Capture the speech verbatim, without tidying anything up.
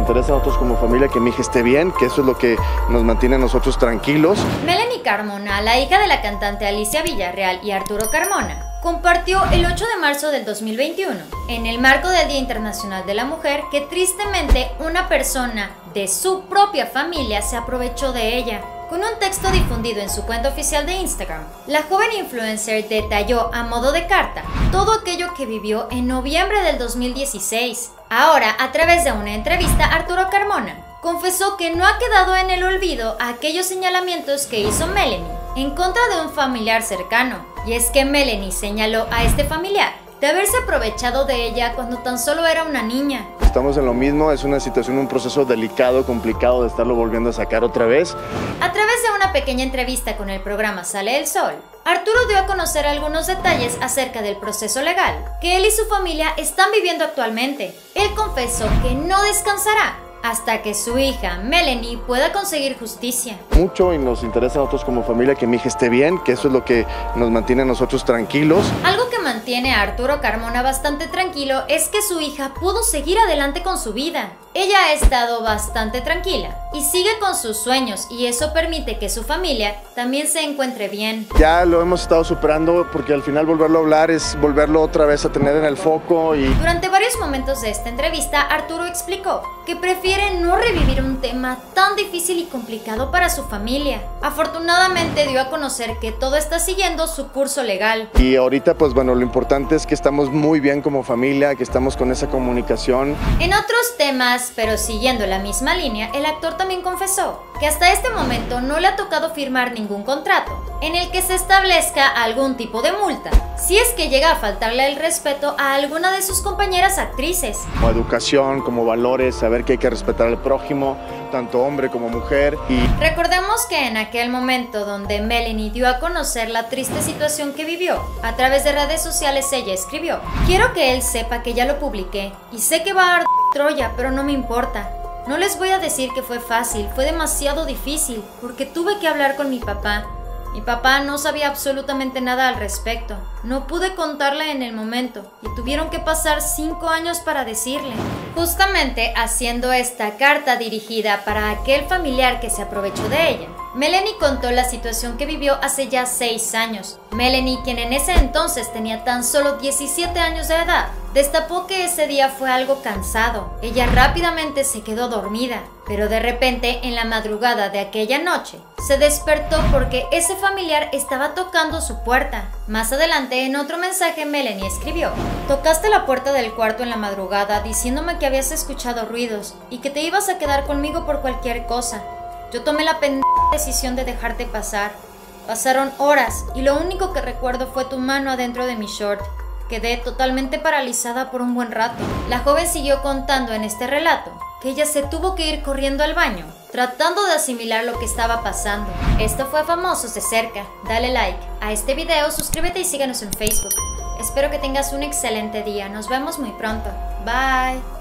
interesa a nosotros como familia que mi hija esté bien, que eso es lo que nos mantiene a nosotros tranquilos. Melanie Carmona, la hija de la cantante Alicia Villarreal y Arturo Carmona, compartió el ocho de marzo del dos mil veintiuno, en el marco del Día Internacional de la Mujer, que tristemente una persona de su propia familia se aprovechó de ella. Con un texto difundido en su cuenta oficial de Instagram, la joven influencer detalló a modo de carta todo aquello que vivió en noviembre del dos mil dieciséis. Ahora, a través de una entrevista, Arturo Carmona confesó que no ha quedado en el olvido aquellos señalamientos que hizo Melanie en contra de un familiar cercano. Y es que Melanie señaló a este familiar de haberse aprovechado de ella cuando tan solo era una niña. Estamos en lo mismo, es una situación, un proceso delicado, complicado de estarlo volviendo a sacar otra vez. A través de una pequeña entrevista con el programa Sale el Sol, Arturo dio a conocer algunos detalles acerca del proceso legal que él y su familia están viviendo actualmente. Él confesó que no descansará hasta que su hija, Melanie, pueda conseguir justicia. Mucho y nos interesa a nosotros como familia que mi hija esté bien, que eso es lo que nos mantiene a nosotros tranquilos. Algo que mantiene a Arturo Carmona bastante tranquilo es que su hija pudo seguir adelante con su vida. Ella ha estado bastante tranquila y sigue con sus sueños, y eso permite que su familia también se encuentre bien. Ya lo hemos estado superando, porque al final volverlo a hablar es volverlo otra vez a tener en el foco. Y durante varios momentos de esta entrevista, Arturo explicó que prefiere no revivir un tema tan difícil y complicado para su familia. Afortunadamente dio a conocer que todo está siguiendo su curso legal. Y ahorita pues bueno, lo importante es que estamos muy bien como familia, que estamos con esa comunicación. En otros temas, pero siguiendo la misma línea, el actor también confesó que hasta este momento no le ha tocado firmar ningún contrato en el que se establezca algún tipo de multa si es que llega a faltarle el respeto a alguna de sus compañeras actrices. Como educación, como valores, saber que hay que respetar al prójimo, tanto hombre como mujer. Y recordemos que en aquel momento donde Melanie dio a conocer la triste situación que vivió, a través de redes sociales ella escribió: quiero que él sepa que ya lo publiqué y sé que va a arder Troya, pero no me importa. No les voy a decir que fue fácil, fue demasiado difícil, porque tuve que hablar con mi papá. Mi papá no sabía absolutamente nada al respecto. No pude contarle en el momento y tuvieron que pasar cinco años para decirle. Justamente haciendo esta carta dirigida para aquel familiar que se aprovechó de ella, Melanie contó la situación que vivió hace ya seis años. Melanie, quien en ese entonces tenía tan solo diecisiete años de edad, destapó que ese día fue algo cansado. Ella rápidamente se quedó dormida, pero de repente en la madrugada de aquella noche se despertó porque ese familiar estaba tocando su puerta. Más adelante, en otro mensaje, Melanie escribió: tocaste la puerta del cuarto en la madrugada diciéndome que habías escuchado ruidos y que te ibas a quedar conmigo por cualquier cosa. Yo tomé la pendeja decisión de dejarte pasar. Pasaron horas y lo único que recuerdo fue tu mano adentro de mi short. Quedé totalmente paralizada por un buen rato. La joven siguió contando en este relato que ella se tuvo que ir corriendo al baño, tratando de asimilar lo que estaba pasando. Esto fue Famosos de Cerca. Dale like a este video, suscríbete y síguenos en Facebook. Espero que tengas un excelente día. Nos vemos muy pronto. Bye.